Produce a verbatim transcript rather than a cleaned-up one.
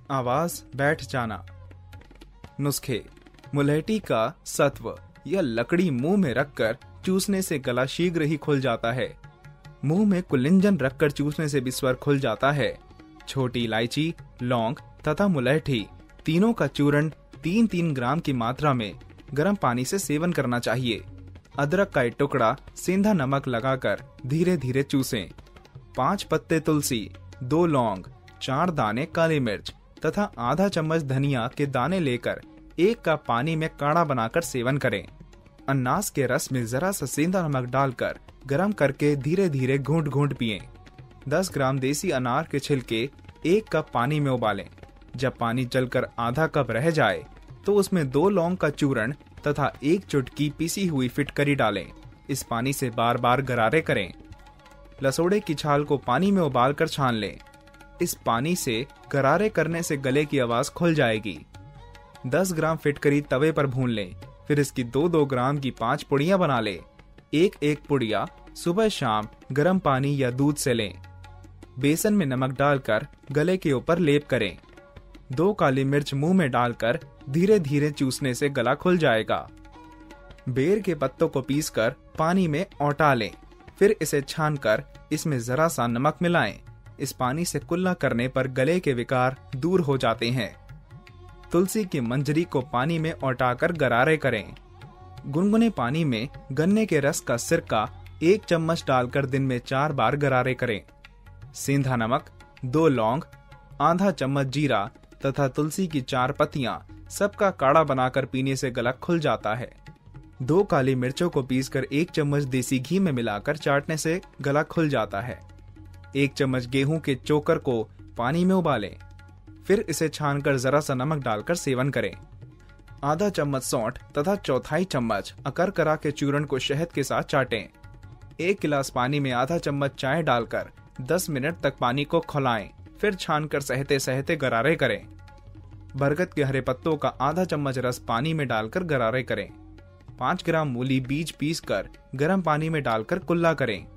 आवाज बैठ जाना। नुस्खे। मुलहटी का सत्व, यह लकड़ी मुंह में रखकर चूसने से गला शीघ्र ही खुल जाता है। मुंह में कुलिंजन रखकर चूसने से भी स्वर खुल जाता है। छोटी इलायची, लौंग तथा मुलहटी तीनों का चूर्ण तीन तीन ग्राम की मात्रा में गर्म पानी से सेवन करना चाहिए। अदरक का एक टुकड़ा सेंधा नमक लगाकर धीरे धीरे चूसें। पाँच पत्ते तुलसी, दो लौंग, चार दाने काली मिर्च तथा आधा चम्मच धनिया के दाने लेकर एक कप पानी में काढ़ा बनाकर सेवन करें। अनानास के रस में जरा सा सेंधा नमक डालकर गर्म करके धीरे धीरे घूंट घूंट पिएं। दस ग्राम देसी अनार के छिलके एक कप पानी में उबालें। जब पानी जलकर आधा कप रह जाए तो उसमें दो लौंग का चूर्ण तथा एक चुटकी पिसी हुई फिटकरी डालें। इस पानी से बार बार गरारे करें। लसोड़े की छाल को पानी में उबालकर छान लें। इस पानी से गरारे करने से गले की आवाज खुल जाएगी। दस ग्राम फिटकरी तवे पर भून लें। फिर इसकी दो दो ग्राम की पांच पुड़ियां बना लें। एक एक पुड़िया सुबह शाम गर्म पानी या दूध से लें। बेसन में नमक डालकर गले के ऊपर लेप करें। दो काली मिर्च मुंह में डालकर धीरे धीरे चूसने से गला खुल जाएगा। बेर के पत्तों को पीसकर पानी में औटा लें। फिर इसे छानकर इसमें जरा सा नमक मिलाएं। इस पानी से कुल्ला करने पर गले के विकार दूर हो जाते हैं। तुलसी की मंजरी को पानी में औटाकर गरारे करें। गुनगुने पानी में गन्ने के रस का सिरका एक चम्मच डालकर दिन में चार बार गरारे करें। सेंधा नमक, दो लौंग, आधा चम्मच जीरा तथा तुलसी की चार पत्तियां सबका काढ़ा बनाकर पीने से गला खुल जाता है। दो काली मिर्चों को पीसकर एक चम्मच देसी घी में मिलाकर चाटने से गला खुल जाता है। एक चम्मच गेहूं के चोकर को पानी में उबालें। फिर इसे छानकर जरा सा नमक डालकर सेवन करें। आधा चम्मच सौंठ तथा चौथाई चम्मच अकरकरा के चूर्ण को शहद के साथ चाटें। एक गिलास पानी में आधा चम्मच चाय डालकर दस मिनट तक पानी को खौलाएं। फिर छानकर सहते सहते गरारे करें। बरगद के हरे पत्तों का आधा चम्मच रस पानी में डालकर गरारे करें। पाँच ग्राम मूली बीज पीसकर गर्म पानी में डालकर कुल्ला करें।